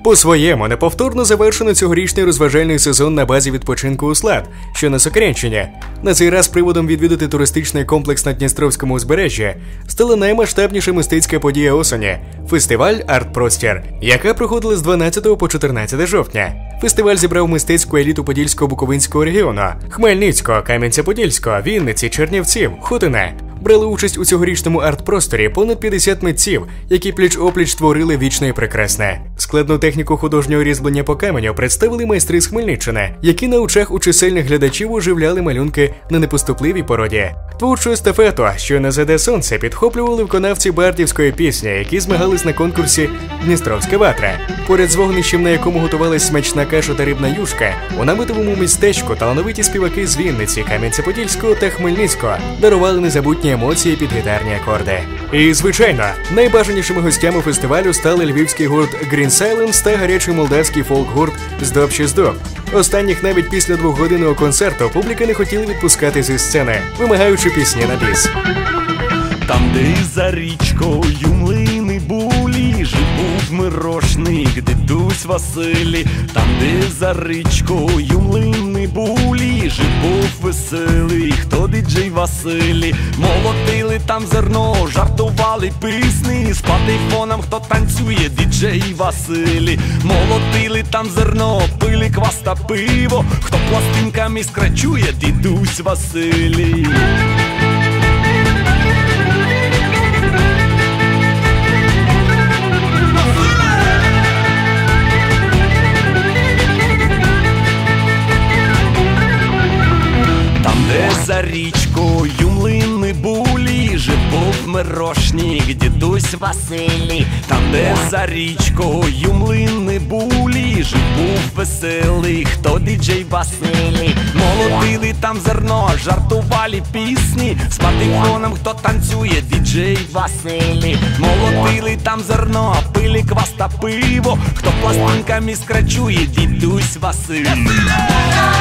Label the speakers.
Speaker 1: По-своєму неповторно завершено цьогорічний розважальний сезон на базі відпочинку «Услад», що на Сокирянщині. На цей раз приводом відвідати туристичний комплекс на Дністровському узбережжі стала наймасштабніша мистецька подія осені – фестиваль «Арт-простір», яка проходила з 12 по 14 жовтня. Фестиваль зібрав мистецьку еліту Подільсько-Буковинського регіону – Хмельницького, Кам'янця-Подільського, Вінниці, Чернівців, Хотина. Брали участь у цьогорічному арт-просторі понад 50 митців, які пліч-опліч творили вічне і прекрасне. Складну техніку художнього різьблення по каменю представили майстри з Хмельниччини, які на очах у чисельних глядачів оживляли малюнки на непоступливій породі. Творчу естафету, що на заде сонце, підхоплювали виконавці бардівської пісні, які змагались на конкурсі «Дністровська ватра». Поряд з вогнищем, на якому готувалась смачна каша та рибна юшка, у намитовому містечку талановиті співаки з Вінниці, Кам'янця-Подільського та Хмельницького дарували незабутні емоції під гітарні акорди. І, звичайно, найбажанішими гостями фестивалю стали львівський гурт Green Silence та гарячий молдавський фолк-гурт «Здоб чи здоб». Останніх навіть після двохгодинного концерту публіка не хотіли відпускати зі сцени, вимагаючи пісні на біс.
Speaker 2: Там, де за річкою млини булі, жив був мирошник, дідусь Василій. Там, де за річкою млини булі, жив був веселий, хто діджей Василій. Молотили там зерно, жартували пісні, з патефоном хто танцює, діджей Василій. Молотили там зерно, пили квас та пиво, хто пластинками скрачує, дідусь Василій. За річкою млини булі, жив був мирошник, дідусь Василій. Там, де за річкою млини булі, жив був веселий, хто діджей Василій. Молотили там зерно, жартували пісні, з патефоном хто танцює, діджей Василій. Молотили там зерно, пили квас та пиво, хто пластинками скрачує, дідусь Василій.